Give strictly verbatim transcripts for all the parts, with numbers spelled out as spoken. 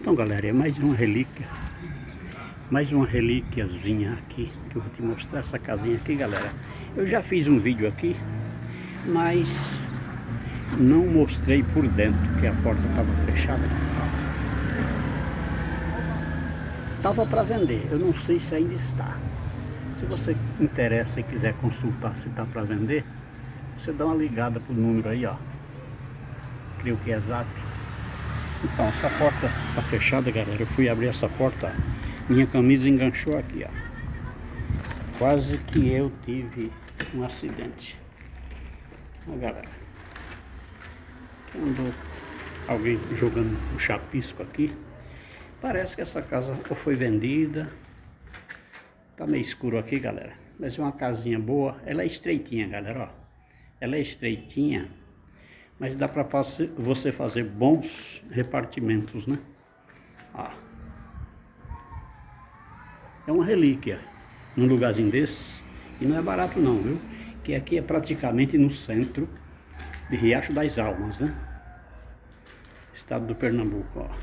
Então, galera, é mais uma relíquia, mais uma relíquiazinha aqui, que eu vou te mostrar essa casinha aqui, galera. Eu já fiz um vídeo aqui, mas não mostrei por dentro, porque a porta estava fechada. Estava para vender, eu não sei se ainda está. Se você interessa e quiser consultar se está para vender, você dá uma ligada pro número aí, ó. Creio que é Zap. Então, essa porta está fechada, galera. Eu fui abrir essa porta, minha camisa enganchou aqui, ó. Quase que eu tive um acidente. Ó, galera. Andou alguém jogando um chapisco aqui. Parece que essa casa ou foi vendida. Tá meio escuro aqui, galera. Mas é uma casinha boa. Ela é estreitinha, galera, ó. Ela é estreitinha, mas dá para você fazer bons repartimentos, né? Ó. É uma relíquia num lugarzinho desse. E não é barato não, viu? Que aqui é praticamente no centro de Riacho das Almas, né? Estado do Pernambuco, ó.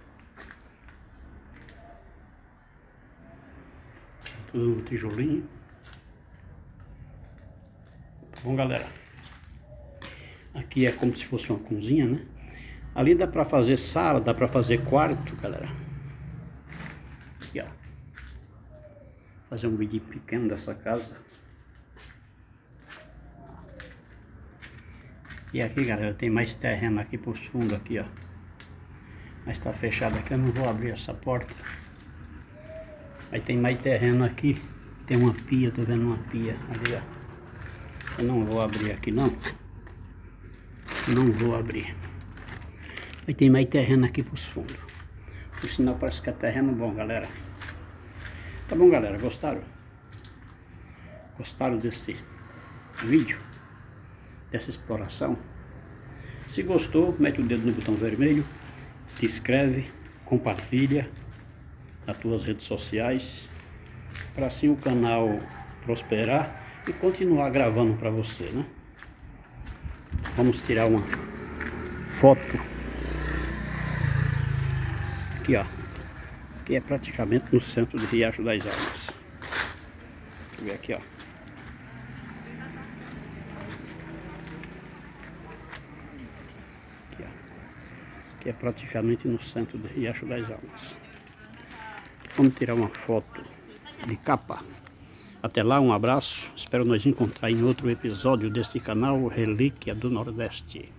Tudo no tijolinho. Tá bom, galera? Aqui é como se fosse uma cozinha, né? Ali dá pra fazer sala, dá pra fazer quarto, galera. Aqui, ó. Fazer um vídeo pequeno dessa casa. E aqui, galera, tem mais terreno aqui por fundo aqui, ó. Mas tá fechado aqui, eu não vou abrir essa porta. Aí tem mais terreno aqui. Tem uma pia, tô vendo uma pia ali, ó. Eu não vou abrir aqui, não. Não vou abrir. Aí tem mais terreno aqui pros fundos. Por sinal, parece que é terreno bom, galera. Tá bom, galera? Gostaram? Gostaram desse vídeo? Dessa exploração? Se gostou, mete o dedo no botão vermelho. Se inscreve, compartilha nas tuas redes sociais. Para assim o canal prosperar e continuar gravando para você, né? Vamos tirar uma foto aqui, ó. Aqui é praticamente no centro de Riacho das Almas. Deixa eu ver aqui, ó. Aqui, ó. Aqui é praticamente no centro de Riacho das Almas. Vamos tirar uma foto de capa. Até lá, um abraço. Espero nos encontrar em outro episódio deste canal Relíquia do Nordeste.